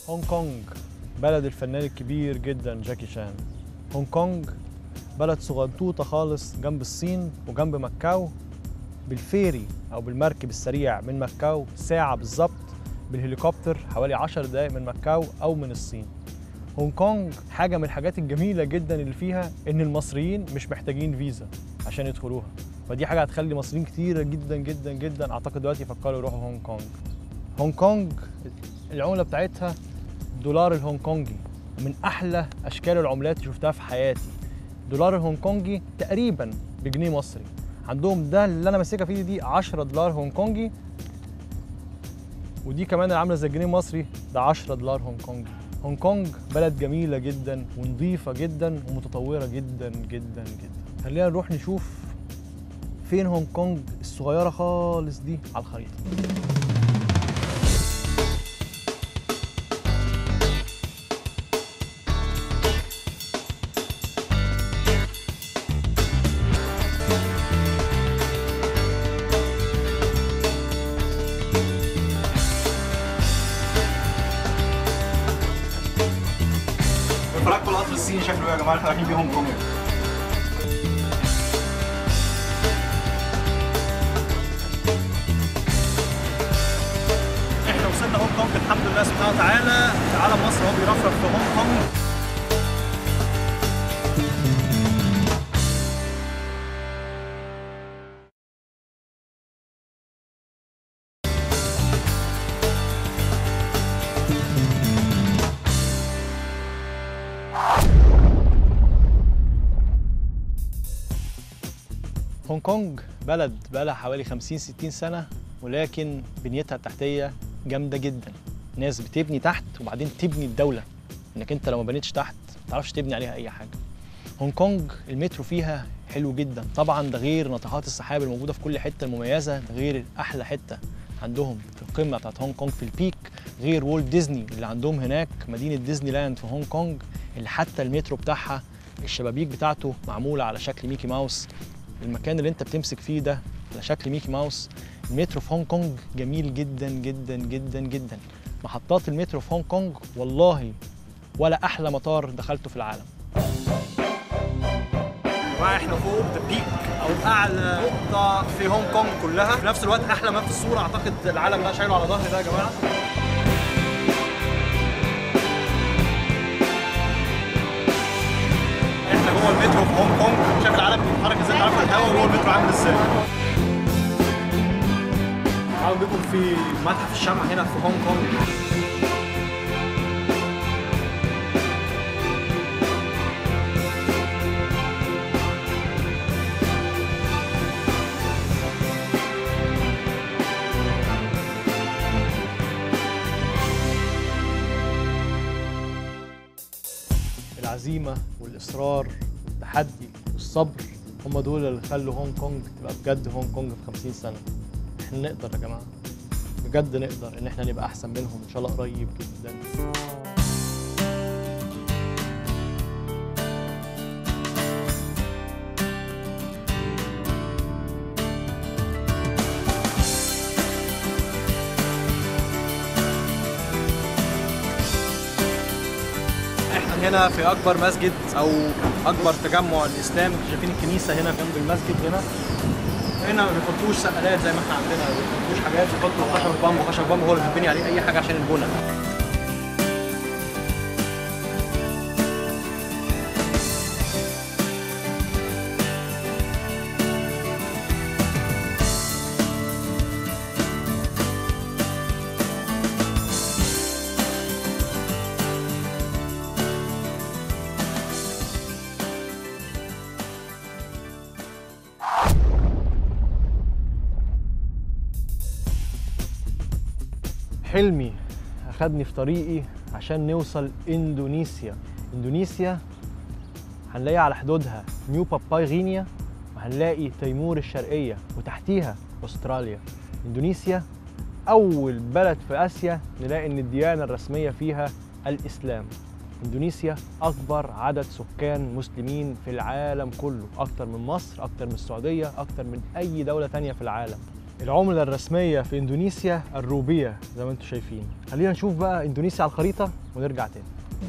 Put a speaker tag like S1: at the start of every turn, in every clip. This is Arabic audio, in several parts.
S1: هونج كونج بلد الفنان الكبير جدا جاكي شان. هونج كونج بلد صغنطوطة خالص جنب الصين وجنب ماكاو، بالفيري أو بالمركب السريع من ماكاو ساعة بالظبط، بالهليكوبتر حوالي 10 دقايق من ماكاو أو من الصين. هونج كونج حاجة من الحاجات الجميلة جدا اللي فيها إن المصريين مش محتاجين فيزا عشان يدخلوها، فدي حاجة هتخلي مصريين كتيرة جدا جدا جدا أعتقد دلوقتي يفكروا يروحوا هونج كونج. هونج كونج العملة بتاعتها دولار الهونج كونجي، من أحلى أشكال العملات اللي شفتها في حياتي. دولار الهونج كونجي تقريبا بجنيه مصري. عندهم ده اللي أنا ماسكها في دي 10 دولار هونج كونجي، ودي كمان عاملة زي الجنيه المصري ده 10 دولار هونج كونجي. هونج كونج بلد جميلة جدا ونظيفة جدا ومتطورة جدا جدا جدا. خلينا نروح نشوف فين هونج كونج الصغيرة خالص دي على الخريطة.
S2: ركبوا القطر الصيني شكله يا جماعه احنا رايحين بيه هونج كونج. احنا وصلنا هونج كونج الحمد لله سبحانه وتعالى. علم مصر هو بيرفرف في هونج كونج.
S1: هونج كونج بلد بقالها حوالي 50-60 سنة، ولكن بنيتها التحتية جامدة جدا. ناس بتبني تحت وبعدين تبني الدولة، انك انت لو ما بنيتش تحت ما تعرفش تبني عليها اي حاجة. هونج كونج المترو فيها حلو جدا طبعا، ده غير ناطحات السحاب الموجودة في كل حتة المميزة، ده غير احلى حتة عندهم في القمة بتاعت هونج كونج في البيك، غير وولت ديزني اللي عندهم هناك، مدينة ديزني لاند في هونج كونج اللي حتى المترو بتاعها الشبابيك بتاعته معمولة على شكل ميكي ماوس. المكان اللي انت بتمسك فيه ده على شكل ميكي ماوس. المترو في هونج كونج جميل جدا جدا جدا جدا. محطات المترو في هونج كونج والله ولا احلى مطار دخلته في العالم.
S2: احنا فوق ذا بيك او اعلى نقطه في هونج كونج كلها، في نفس الوقت احلى ما في الصوره. اعتقد العالم ده شايله على ظهري ده يا جماعه. احنا جوه المترو في هونج كونج، شايف العالم بيتحرك ازاي، عارف الهواء جوه المترو عامل ازاي. تعالوا بيكم في متحف الشمع هنا في هونج كونج.
S1: العزيمة والإصرار والتحدي والصبر هم دول اللي خلوا هونج كونج تبقى بجد هونج كونج في 50 سنة. احنا نقدر يا جماعة، بجد نقدر ان احنا نبقى احسن منهم ان شاء الله قريب جدا.
S2: هنا في اكبر مسجد او اكبر تجمع الاسلام. شايفين الكنيسه هنا جنب المسجد هنا ما بيحطوش سقالات زي ما احنا عندنا، ما بيحطوش حاجات، بيحطوا خشب بامبو. خشب بامبو هو اللي بيتبني عليه اي حاجه عشان البنى.
S1: حلمي أخدني في طريقي عشان نوصل إندونيسيا. إندونيسيا هنلاقي على حدودها نيو باباي غينيا، وهنلاقي تيمور الشرقية، وتحتيها أستراليا. إندونيسيا أول بلد في آسيا نلاقي إن الديانة الرسمية فيها الإسلام. إندونيسيا أكبر عدد سكان مسلمين في العالم كله، أكتر من مصر، أكتر من السعودية، أكتر من أي دولة تانية في العالم. العملة الرسمية في اندونيسيا الروبية زي ما انتم شايفين. خلينا نشوف بقى اندونيسيا على الخريطة ونرجع تاني.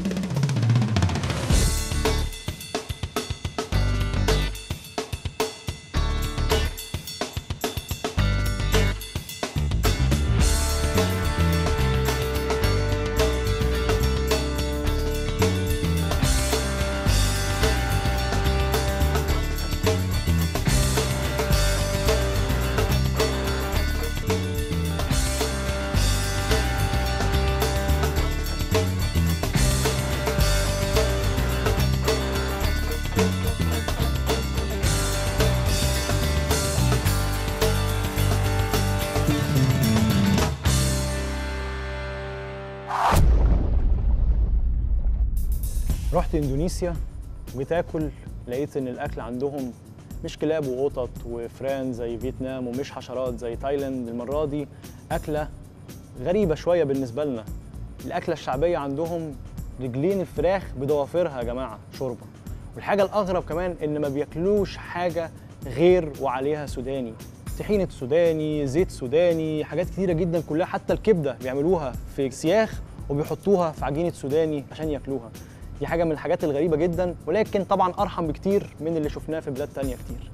S1: رحت اندونيسيا وجيت اكل، لقيت ان الاكل عندهم مش كلاب وقطط وفران زي فيتنام، ومش حشرات زي تايلاند. المره دي اكله غريبه شويه بالنسبه لنا. الاكله الشعبيه عندهم رجلين الفراخ بضوافرها يا جماعه شوربه. والحاجه الاغرب كمان ان ما بياكلوش حاجه غير وعليها سوداني، طحينه سوداني، زيت سوداني، حاجات كتيره جدا كلها. حتى الكبده بيعملوها في سياخ وبيحطوها في عجينه سوداني عشان ياكلوها. دي حاجة من الحاجات الغريبة جدا، ولكن طبعا أرحم بكتير من اللي شفناه في بلاد تانية كتير.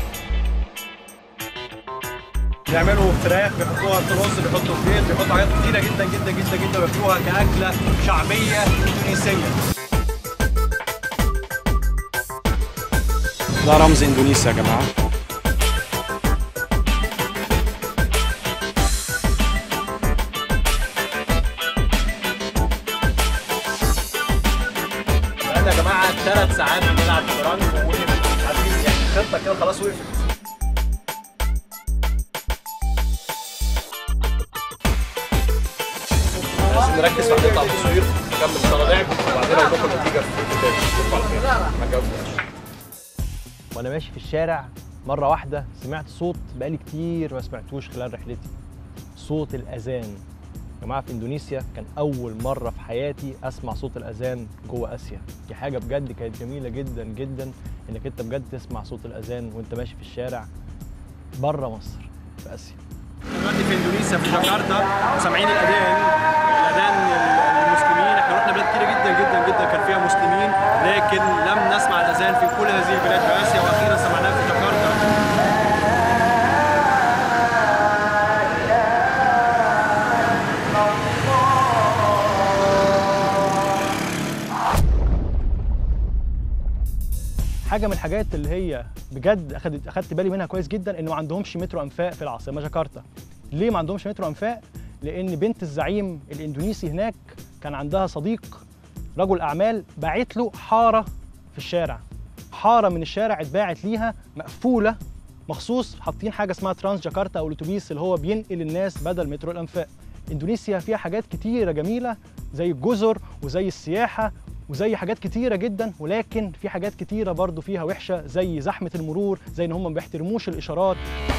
S2: بيعملوا فراخ، بيحطوها في رز، بيحطوا في بيض، بيحطوا حاجات كتيرة جدا جدا جدا جدا، وياكلوها كأكلة شعبية إندونيسية. ده رمز إندونيسيا يا جماعة. يا جماعه 3 ساعات بنلعب شطرنج ووقفت، عارفين يعني الخطه كده خلاص وقفت. لازم نركز في حته التصوير، نكمل صناديق وبعدين هنشوف النتيجه في الفيديو. اشوفكم على خير، ما تجاوبناش.
S1: وانا ماشي في الشارع مره واحده سمعت صوت بقالي كتير ما سمعتوش خلال رحلتي، صوت الاذان. يا جماعه في اندونيسيا كان اول مره في حياتي اسمع صوت الاذان جوه اسيا. دي حاجه بجد كانت جميله جدا جدا، انك انت بجد تسمع صوت الاذان وانت ماشي في الشارع بره مصر في اسيا.
S2: دلوقتي في اندونيسيا في جاكرتا وسامعين الاذان المسلمين. احنا رحنا بلاد كتير جدا جدا جدا كان فيها مسلمين، لكن لم نسمع الاذان في كل هذه البلاد في اسيا، واخيرا سمعناه في جاكرتا.
S1: حاجه من الحاجات اللي هي بجد اخدت بالي منها كويس جدا انه ما عندهمش مترو انفاق في العاصمه جاكرتا. ليه ما عندهمش مترو انفاق؟ لان بنت الزعيم الاندونيسي هناك كان عندها صديق رجل اعمال باعت له حاره في الشارع، حاره من الشارع اتباعت ليها مقفوله مخصوص، حاطين حاجه اسمها ترانس جاكرتا او الاتوبيس اللي هو بينقل الناس بدل مترو الانفاق. اندونيسيا فيها حاجات كتيره جميله زي الجزر وزي السياحه وزي حاجات كتيرة جدا، ولكن في حاجات كتيرة برضو فيها وحشة زي زحمة المرور، زي ان هم ما بيحترموش الاشارات.